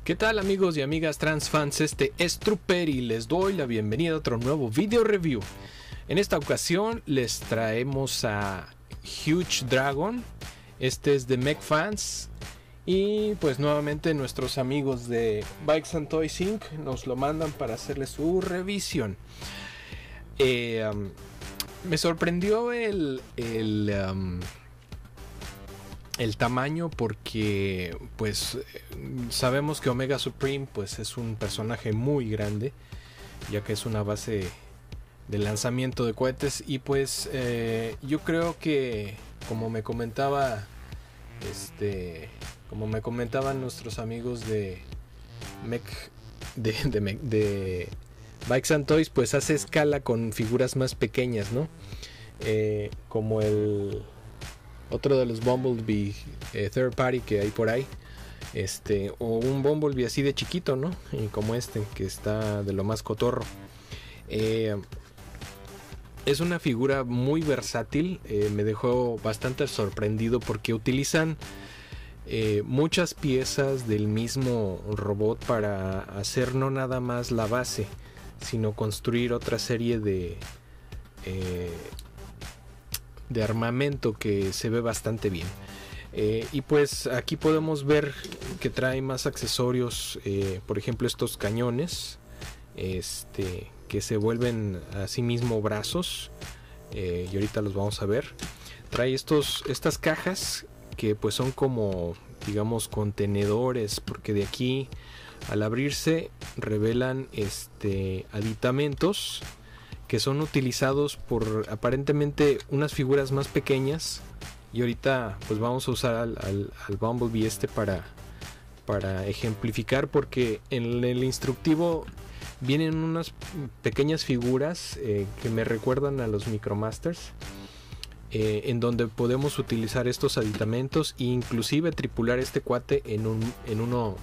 ¿Qué tal amigos y amigas transfans? Este es Trooper y les doy la bienvenida a otro nuevo video review. En esta ocasión les traemos a Huge Dragon. Este es de Mech Fans. Y pues nuevamente nuestros amigos de Bikes and Toys Inc. nos lo mandan para hacerle su revisión. Me sorprendió el tamaño porque pues sabemos que Omega Supreme pues es un personaje muy grande, ya que es una base de lanzamiento de cohetes. Y pues yo creo que como me comentaban nuestros amigos de Bikes and Toys, pues hace escala con figuras más pequeñas, ¿no? Como el otro de los Bumblebee third party que hay por ahí, o un Bumblebee así de chiquito, ¿no? Y como que está de lo más cotorro. Es una figura muy versátil. Me dejó bastante sorprendido porque utilizan muchas piezas del mismo robot para hacer no nada más la base, sino construir otra serie de armamento que se ve bastante bien. Y pues aquí podemos ver que trae más accesorios, por ejemplo estos cañones que se vuelven a sí mismo brazos, y ahorita los vamos a ver. Trae estas cajas que pues son como, digamos, contenedores, porque de aquí al abrirse revelan aditamentos que son utilizados por aparentemente unas figuras más pequeñas. Y ahorita pues vamos a usar al Bumblebee para ejemplificar, porque en el instructivo vienen unas pequeñas figuras que me recuerdan a los Micromasters, en donde podemos utilizar estos aditamentos e inclusive tripular este cuate en uno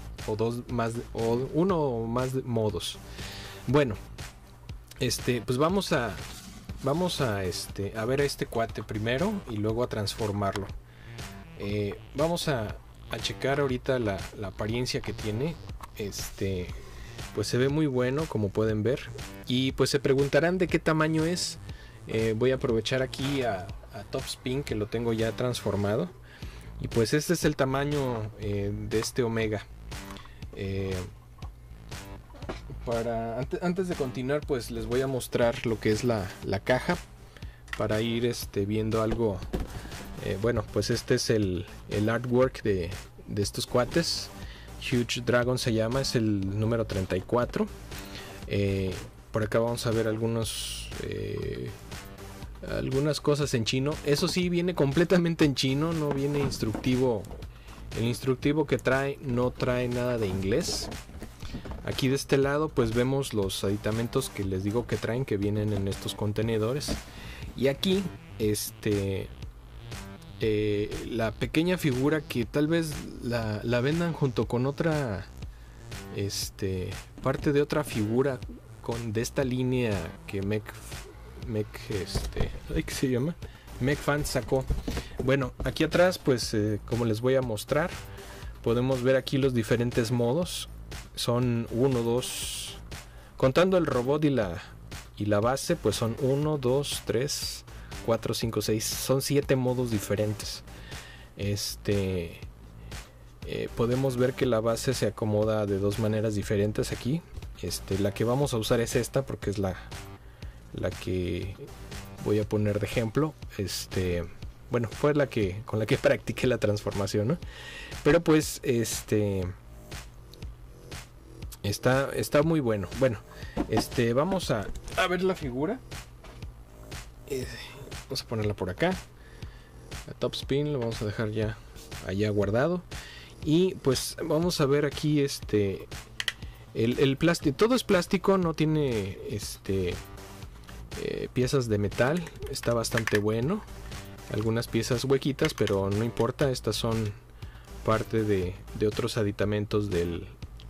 o más modos. Bueno, pues vamos a ver a este cuate primero y luego a transformarlo. Vamos a checar ahorita la apariencia que tiene. Pues se ve muy bueno, como pueden ver. Y pues se preguntarán de qué tamaño es. Voy a aprovechar aquí a Top Spin, que lo tengo ya transformado. Y pues este es el tamaño de este Omega. Antes de continuar, pues les voy a mostrar lo que es la caja, para ir viendo algo. Bueno, pues este es el artwork de estos cuates. Huge Dragon se llama, es el número 34. Por acá vamos a ver algunas cosas en chino. Eso sí, viene completamente en chino, no viene instructivo. El instructivo que trae no trae nada de inglés. Aquí de este lado pues vemos los aditamentos que les digo que traen, que vienen en estos contenedores. Y aquí la pequeña figura que tal vez la vendan junto con otra parte de otra figura de esta línea que ¿qué se llama? Mech Fans sacó. Bueno, aquí atrás pues como les voy a mostrar, podemos ver aquí los diferentes modos. Son 1, 2, contando el robot y la base, pues son 1, 2, 3, 4, 5, 6. Son 7 modos diferentes. Podemos ver que la base se acomoda de dos maneras diferentes aquí. La que vamos a usar es esta, porque es la que voy a poner de ejemplo. Bueno, fue con la que practiqué la transformación, ¿no? Pero pues está muy bueno. Bueno, vamos a ver la figura. Vamos a ponerla por acá. A Top Spin lo vamos a dejar ya allá guardado. Y pues vamos a ver aquí el plástico. Todo es plástico, no tiene piezas de metal. Está bastante bueno. Algunas piezas huequitas, pero no importa. Estas son parte de otros aditamentos del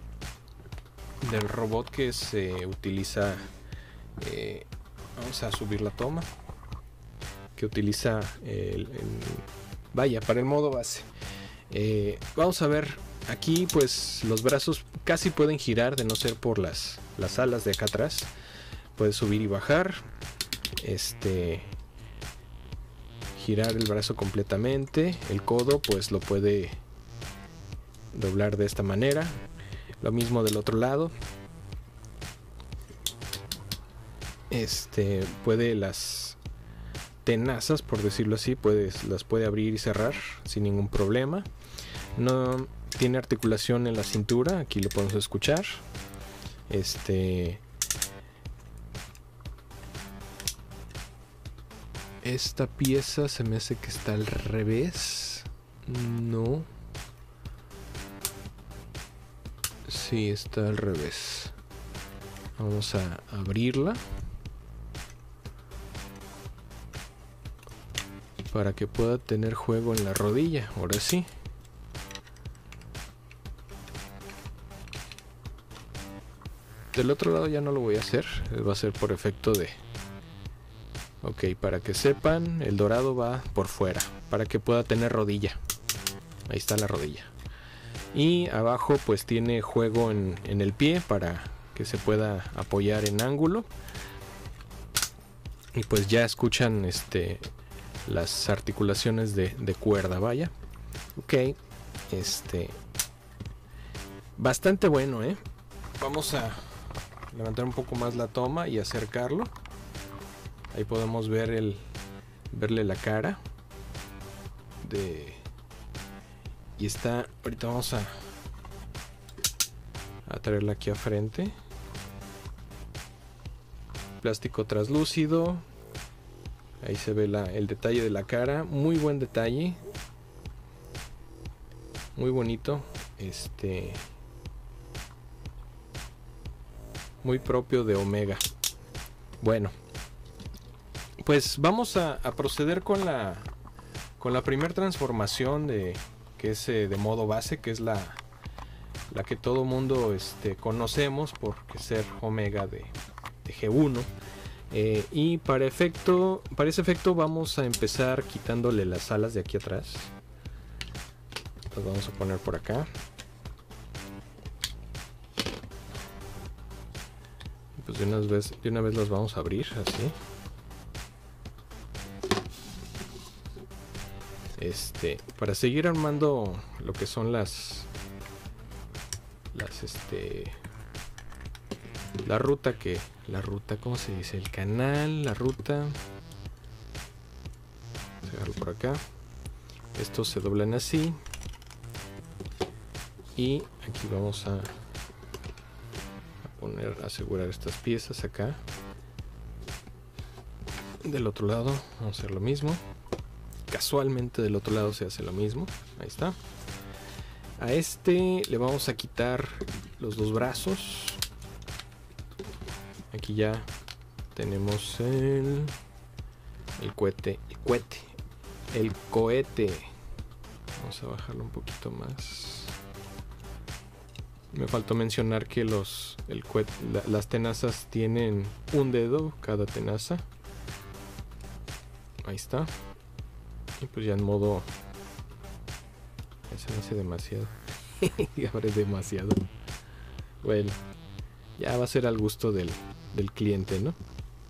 robot que se utiliza. Vamos a subir la toma, que utiliza vaya, para el modo base. Vamos a ver aquí pues los brazos casi pueden girar, de no ser por las alas de acá atrás. Puedes subir y bajar, girar el brazo completamente. El codo pues lo puede doblar de esta manera. Lo mismo del otro lado. Puede las tenazas, por decirlo así, las puede abrir y cerrar sin ningún problema. No tiene articulación en la cintura, aquí lo podemos escuchar. Esta pieza se me hace que está al revés. No. Sí, está al revés. Vamos a abrirla para que pueda tener juego en la rodilla. Ahora sí. Del otro lado ya no lo voy a hacer. Va a ser por efecto de... Ok, para que sepan, el dorado va por fuera, para que pueda tener rodilla. Ahí está la rodilla. Y abajo pues tiene juego en el pie para que se pueda apoyar en ángulo. Y pues ya escuchan las articulaciones de cuerda, vaya. Ok, bastante bueno, Vamos a levantar un poco más la toma y acercarlo. Ahí podemos verle la cara y está, ahorita vamos a traerla aquí a frente. Plástico translúcido. Ahí se ve el detalle de la cara. Muy buen detalle. Muy bonito. Muy propio de Omega. Bueno, pues vamos a proceder con la primera transformación que es de modo base, que es la que todo mundo conocemos por ser Omega de G1. Y para ese efecto vamos a empezar quitándole las alas de aquí atrás. Las vamos a poner por acá. Y pues de una vez las vamos a abrir así. Para seguir armando lo que son la ruta ¿cómo se dice? El canal, la ruta. Vamos a agarrarlo por acá. Estos se doblan así. Y aquí vamos a asegurar estas piezas acá. Del otro lado vamos a hacer lo mismo. Casualmente del otro lado se hace lo mismo. Ahí está. A le vamos a quitar los dos brazos. Aquí ya tenemos el cohete. Vamos a bajarlo un poquito más. Me faltó mencionar que las tenazas tienen un dedo cada tenaza. Ahí está. Y pues ya en modo... Eso me hace demasiado. Ahora es demasiado. Bueno, ya va a ser al gusto del cliente, ¿no?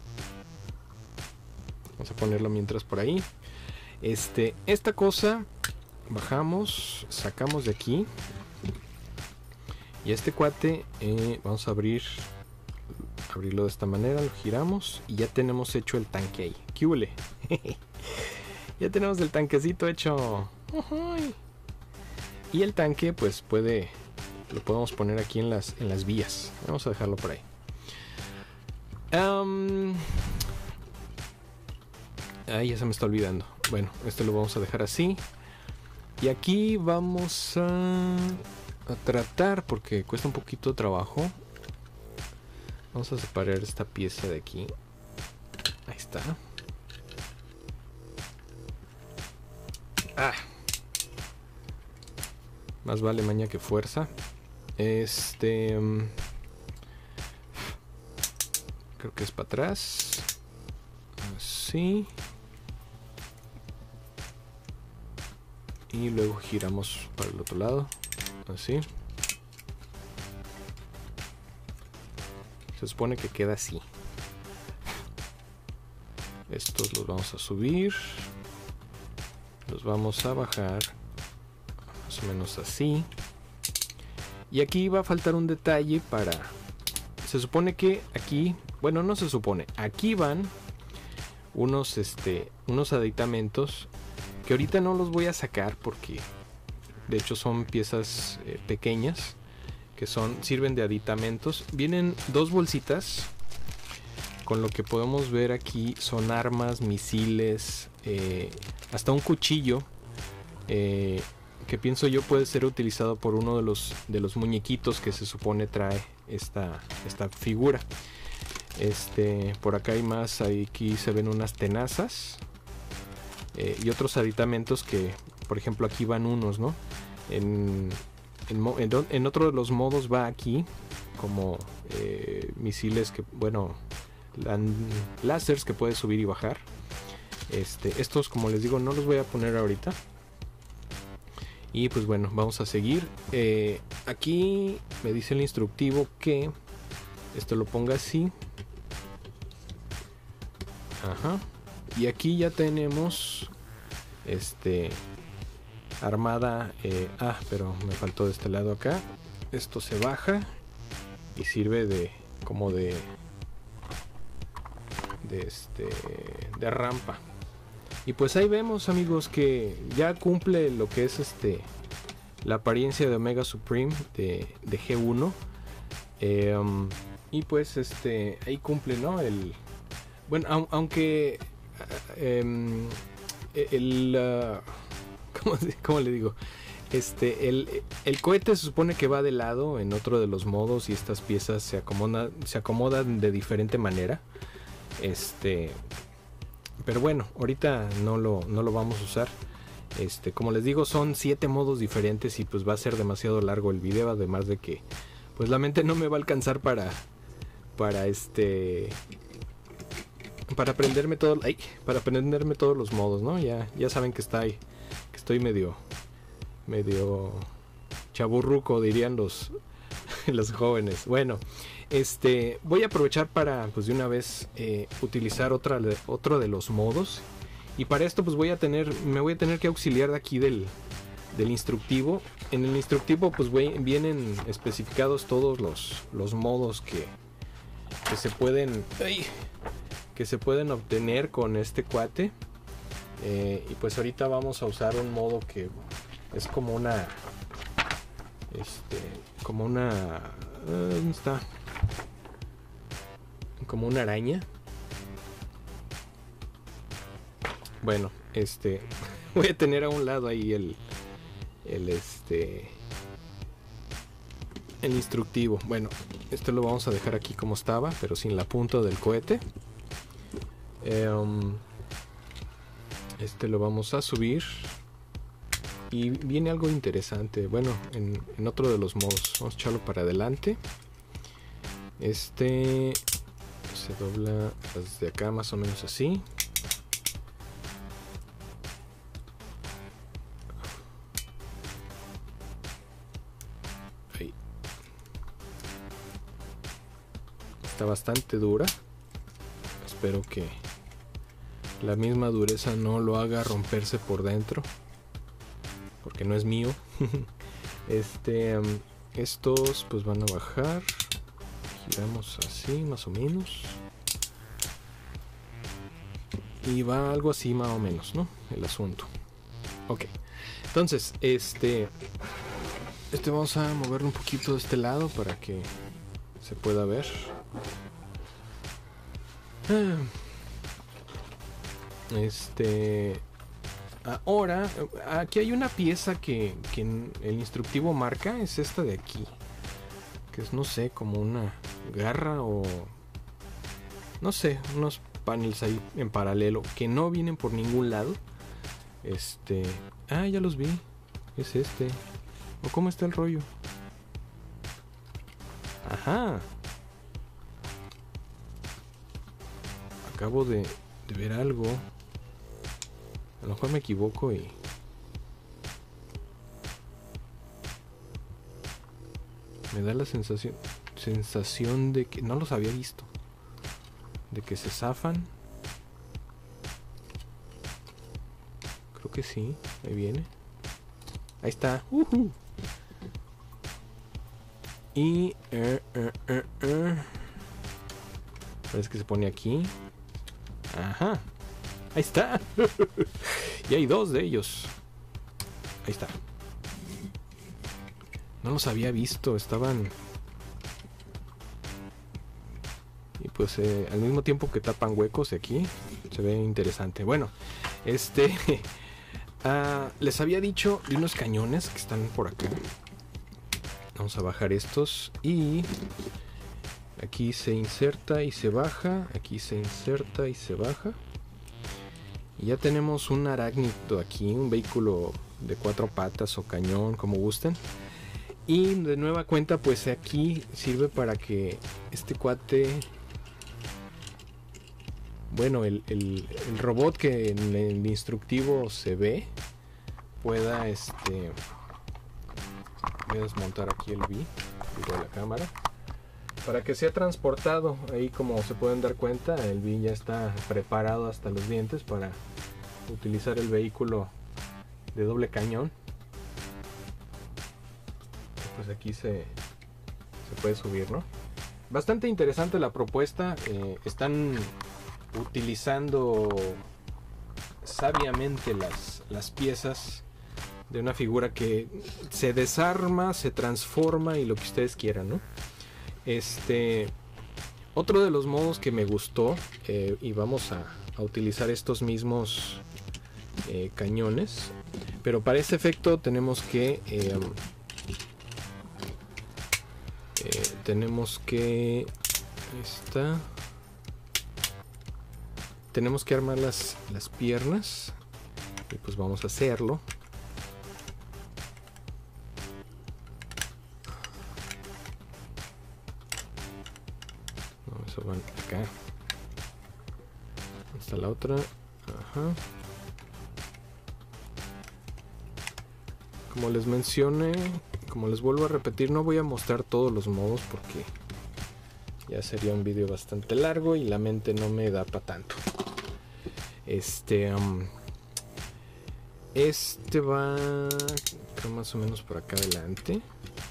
Vamos a ponerlo mientras por ahí. Esta cosa, bajamos, sacamos de aquí. Y este cuate, vamos a abrirlo de esta manera, lo giramos y ya tenemos hecho el tanque ahí. ¿Qué hule? Ya tenemos el tanquecito hecho. Y el tanque pues lo podemos poner aquí en las vías. Vamos a dejarlo por ahí. Ya se me está olvidando. Bueno, lo vamos a dejar así. Y aquí vamos a tratar, porque cuesta un poquito de trabajo. Vamos a separar esta pieza de aquí. Ahí está. Más vale maña que fuerza. Creo que es para atrás. Así. Y luego giramos para el otro lado. así. Se supone que queda así. Estos los vamos a subir. Los vamos a bajar. Más o menos así. Y aquí va a faltar un detalle para... Se supone que aquí... Bueno, no se supone. Aquí van unos aditamentos que ahorita no los voy a sacar porque de hecho son piezas pequeñas que sirven de aditamentos. Vienen 2 bolsitas con lo que podemos ver aquí. Son armas, misiles, hasta un cuchillo que pienso yo puede ser utilizado por uno de los muñequitos que se supone trae esta figura. Por acá hay más. Aquí se ven unas tenazas y otros aditamentos que, por ejemplo, aquí van unos, ¿no? En otro de los modos va aquí como misiles que, bueno, láseres que puedes subir y bajar. Estos, como les digo, no los voy a poner ahorita. Y pues bueno, vamos a seguir. Aquí me dice el instructivo que esto lo ponga así. Ajá. Y aquí ya tenemos armada. Pero me faltó de este lado acá. Esto se baja y sirve de como de rampa. Y pues ahí vemos, amigos, que ya cumple lo que es la apariencia de Omega Supreme de G1. Y pues ahí cumple, ¿no? Bueno, aunque ¿cómo le digo? El cohete se supone que va de lado en otro de los modos y estas piezas se acomodan de diferente manera. Pero bueno, ahorita no lo vamos a usar. Como les digo, son 7 modos diferentes y pues va a ser demasiado largo el video, además de que pues la mente no me va a alcanzar para aprenderme todos los modos, ¿no? Ya saben que estoy medio chaburruco, dirían los jóvenes. Bueno, voy a aprovechar para pues de una vez utilizar otro de los modos. Y para esto pues me voy a tener que auxiliar de aquí del instructivo. En el instructivo pues vienen especificados todos los modos que se pueden obtener con este cuate. Y pues ahorita vamos a usar un modo que es como una ¿dónde está? Como una araña. Bueno, voy a tener a un lado ahí el instructivo. Bueno, lo vamos a dejar aquí como estaba, pero sin la punta del cohete. Lo vamos a subir. Y viene algo interesante. Bueno, en otro de los modos. Vamos a echarlo para adelante. Se dobla desde acá más o menos así. Ahí. Está bastante dura. Espero que la misma dureza no lo haga romperse por dentro, porque no es mío. Estos pues van a bajar. Giramos así más o menos. Y va algo así más o menos, ¿no? El asunto. Ok. Entonces, vamos a moverlo un poquito de este lado para que se pueda ver. Ahora, aquí hay una pieza que el instructivo marca. Es esta de aquí, que es, no sé, como una garra o no sé, unos panels ahí en paralelo que no vienen por ningún lado. Ya los vi. Es o cómo está el rollo. Ajá, acabo de ver algo. A lo mejor me equivoco y Me da la sensación de que no los había visto. De que se zafan. Creo que sí. Ahí viene. Ahí está. Y parece que se pone aquí. Ajá. Ahí está. Y hay 2 de ellos. Ahí está. No los había visto. Estaban... Y pues al mismo tiempo que tapan huecos de aquí. Se ve interesante. Bueno. Les había dicho de unos cañones que están por acá. Vamos a bajar estos. Y... aquí se inserta y se baja. Aquí se inserta y se baja. Y ya tenemos un arácnido aquí. Un vehículo de 4 patas o cañón, como gusten. Y de nueva cuenta, pues aquí sirve para que este cuate... Bueno, el robot que en el instructivo se ve, pueda voy a desmontar aquí el V de la cámara para que sea transportado. Ahí, como se pueden dar cuenta, el V ya está preparado hasta los dientes para utilizar el vehículo de doble cañón. Pues aquí se puede subir, ¿no? Bastante interesante la propuesta. Están utilizando sabiamente las piezas de una figura que se desarma, se transforma y lo que ustedes quieran, ¿no? Otro de los modos que me gustó, y vamos a utilizar estos mismos cañones, pero para este efecto tenemos que tenemos que armar las piernas, y pues vamos a hacerlo. Eso van acá. Hasta la otra. Ajá. Como les mencioné, como les vuelvo a repetir, no voy a mostrar todos los modos porque ya sería un vídeo bastante largo y la mente no me da para tanto. Va, creo, más o menos por acá adelante.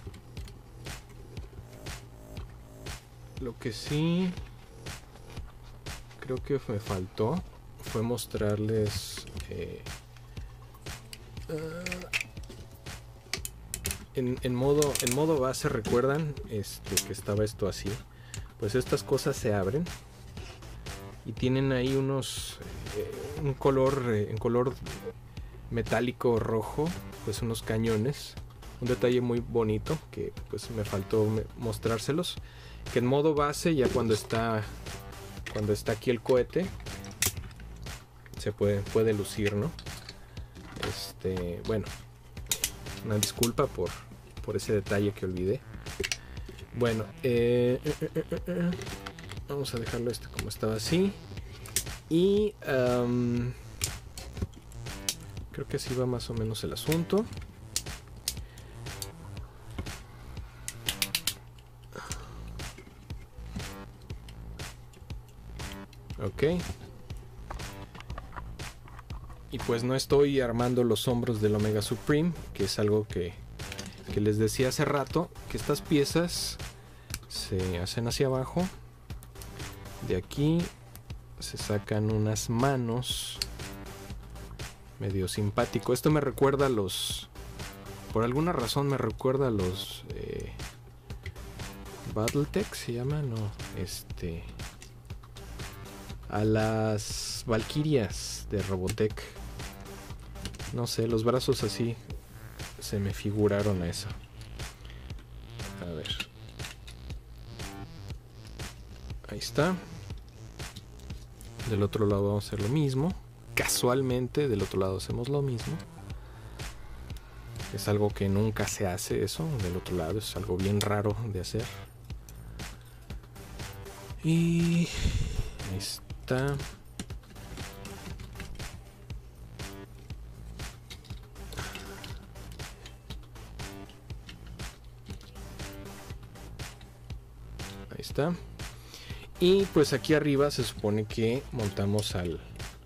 Lo que sí creo que me faltó fue mostrarles en modo base. ¿Recuerdan que estaba esto así? Pues estas cosas se abren y tienen ahí unos un color en color metálico rojo, pues unos cañones, un detalle muy bonito que pues me faltó mostrárselos, que en modo base, ya cuando está aquí el cohete, se puede lucir, ¿no? Bueno, una disculpa por ese detalle que olvidé. Bueno, vamos a dejarlo como estaba así. Y creo que así va más o menos el asunto. Ok. Y pues no estoy armando los hombros del Omega Supreme, que es algo que les decía hace rato, que estas piezas se hacen hacia abajo. De aquí se sacan unas manos, medio simpático. Esto me recuerda a por alguna razón me recuerda a los Battletech, se llama, no, a las Valkyrias de Robotech. No sé, los brazos así se me figuraron a eso. A ver. Ahí está. Del otro lado vamos a hacer lo mismo. Casualmente del otro lado hacemos lo mismo. Es algo que nunca se hace eso. Del otro lado es algo bien raro de hacer. Y ahí está. Ahí está. Y pues aquí arriba se supone que montamos al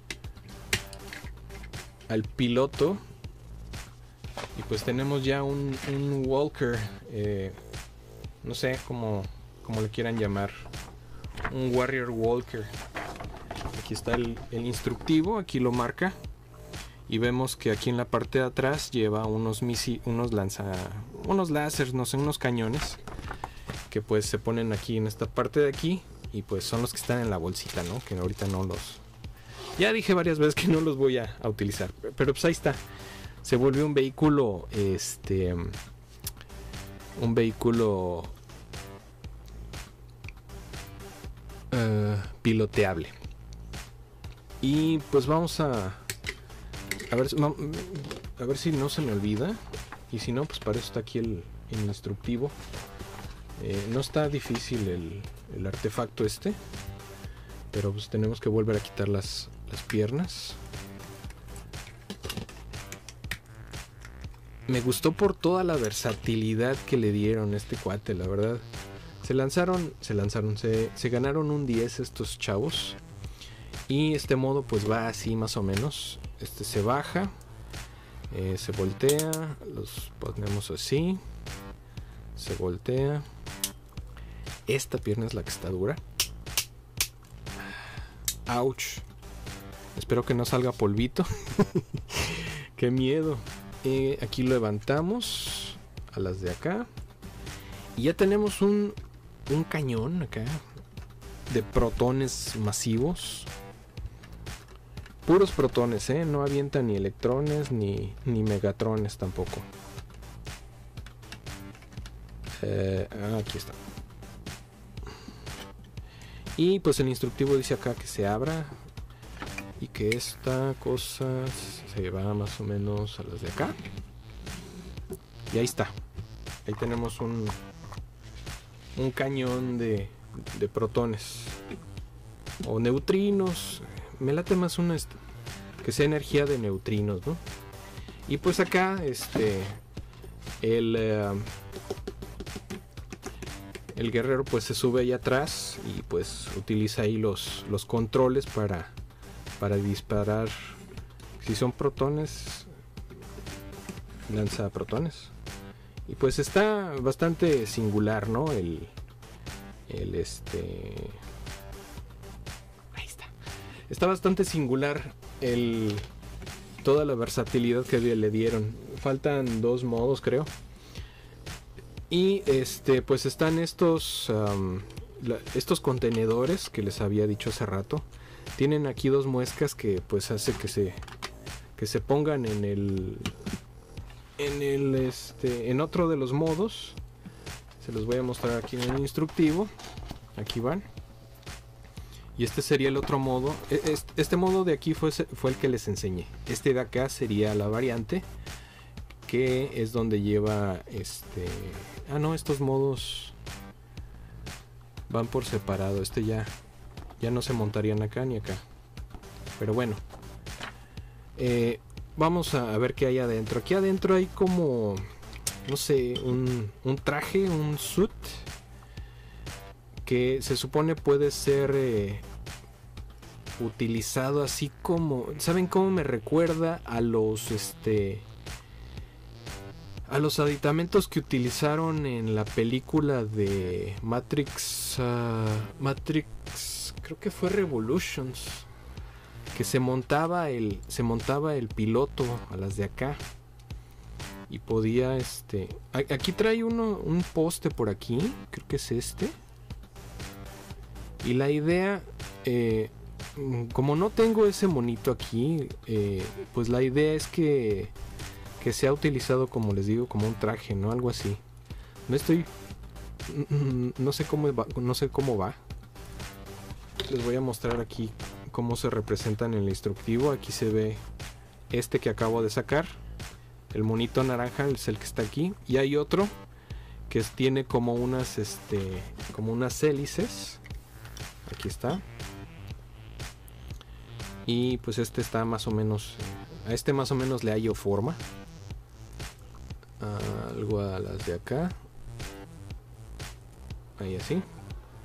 piloto. Y pues tenemos ya un walker. No sé cómo le quieran llamar. Un warrior walker. Aquí está el instructivo. Aquí lo marca. Y vemos que aquí en la parte de atrás lleva unos láseres, no sé, unos cañones. Que pues se ponen aquí en esta parte de aquí. Y pues son los que están en la bolsita, ¿no? Que ahorita no los... Ya dije varias veces que no los voy a utilizar. Pero pues ahí está. Se volvió un vehículo... un vehículo... piloteable. Y pues vamos a ver si no se me olvida. Y si no, pues para eso está aquí el instructivo. No está difícil el artefacto este, pero pues tenemos que volver a quitar las piernas. Me gustó por toda la versatilidad que le dieron a este cuate, la verdad. Se ganaron un 10 estos chavos. Y este modo pues va así más o menos. Este se baja, se voltea, los ponemos así, se voltea. Esta pierna es la que está dura. Ouch. Espero que no salga polvito. Qué miedo. Aquí lo levantamos a las de acá. Y ya tenemos un cañón acá de protones masivos. Puros protones, no avienta ni electrones ni megatrones tampoco. Aquí está. Y pues el instructivo dice acá que se abra y que esta cosa se va más o menos a las de acá. Y ahí está. Ahí tenemos un cañón de protones o neutrinos. Me late más que sea energía de neutrinos, ¿no? Y pues acá el guerrero pues se sube ahí atrás y pues utiliza ahí los controles para disparar. Si son protones, lanza protones. Y pues está bastante singular, ¿no? Ahí está. Está bastante singular toda la versatilidad que le dieron. Faltan 2 modos, creo. Y pues están estos contenedores que les había dicho hace rato. Tienen aquí 2 muescas que pues hace que se pongan en otro de los modos. Se los voy a mostrar aquí en el instructivo. Aquí van. Y este sería el otro modo. Este modo de aquí fue el que les enseñé. Este de acá sería la variante, que es donde lleva no, estos modos van por separado. Ya no se montarían acá ni acá. Pero bueno, vamos a ver qué hay adentro. Aquí adentro hay como, no sé, un traje, un suit, que se supone puede ser utilizado así como... ¿Saben cómo me recuerda a los aditamentos que utilizaron en la película de Matrix? Creo que fue Revolutions, que se montaba el piloto a las de acá y podía aquí trae un poste por aquí, creo que es y la idea, como no tengo ese monito aquí, pues la idea es que sea utilizado, como les digo, como un traje, ¿no? Algo así. No sé cómo va. Les voy a mostrar aquí cómo se representan en el instructivo. Aquí se ve que acabo de sacar. El monito naranja es el que está aquí. Y hay otro que tiene como unas hélices. Aquí está. Y pues está más o menos... A más o menos le hallo forma. Algo a las de acá. Ahí así.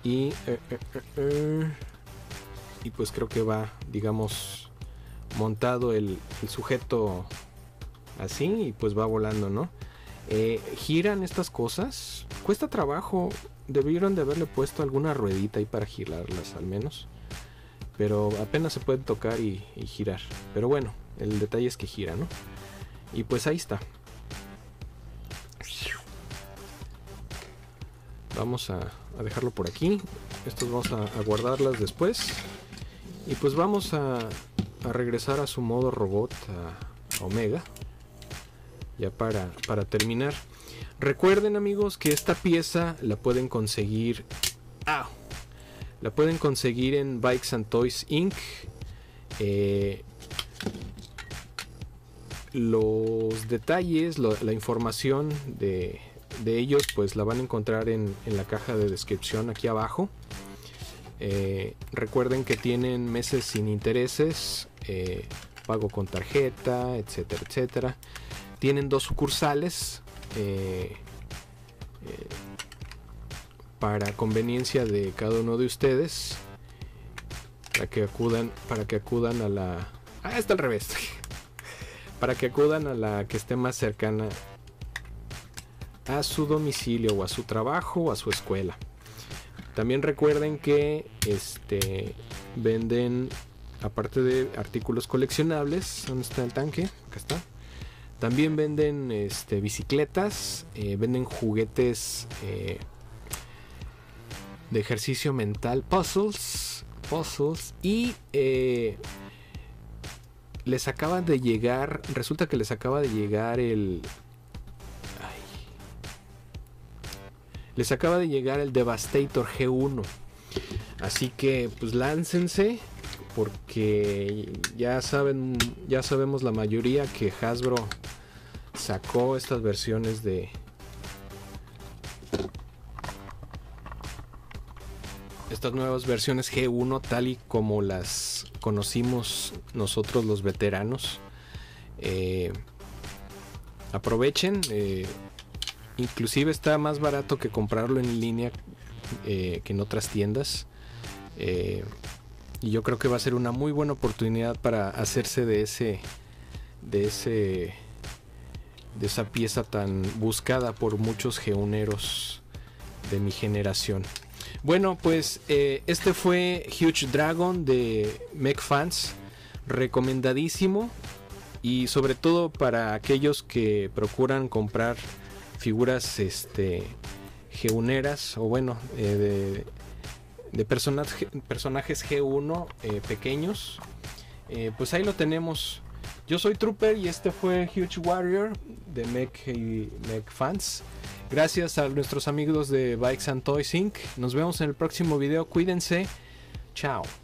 y pues creo que va, digamos, montado el sujeto así y pues va volando, ¿no? Giran estas cosas, cuesta trabajo, debieron de haberle puesto alguna ruedita ahí para girarlas al menos, pero apenas se pueden tocar y girar, pero bueno, el detalle es que gira, ¿no? Y pues ahí está. Vamos a dejarlo por aquí. Estos vamos a guardarlas después. Y pues vamos a regresar a su modo robot, a Omega. Ya para terminar. Recuerden, amigos, que esta pieza la pueden conseguir. La pueden conseguir en Bikes and Toys Inc. Los detalles, la información de ellos, pues la van a encontrar en la caja de descripción aquí abajo. Recuerden que tienen meses sin intereses, pago con tarjeta, etcétera, etcétera. Tienen 2 sucursales para conveniencia de cada uno de ustedes, para que acudan a la... está al revés. Para que acudan a la que esté más cercana a su domicilio o a su trabajo o a su escuela. También recuerden que venden, aparte de artículos coleccionables, ¿dónde está el tanque? Acá está. También venden bicicletas, venden juguetes de ejercicio mental, puzzles y les acaba de llegar, resulta que les acaba de llegar les acaba de llegar el Devastator G1. Así que pues láncense, porque ya sabemos la mayoría que Hasbro sacó estas versiones de estas nuevas versiones G1 tal y como las conocimos nosotros los veteranos. Aprovechen, inclusive está más barato que comprarlo en línea que en otras tiendas, y yo creo que va a ser una muy buena oportunidad para hacerse de esa pieza tan buscada por muchos G1eros de mi generación. Bueno, pues este fue Huge Dragon de Mech Fans, recomendadísimo, y sobre todo para aquellos que procuran comprar figuras G1eras, o bueno, de personajes G1 pequeños. Pues ahí lo tenemos. Yo soy Trooper y este fue Huge Warrior de Mech Fans. Gracias a nuestros amigos de Bikes and Toys Inc. Nos vemos en el próximo video. Cuídense. Chao.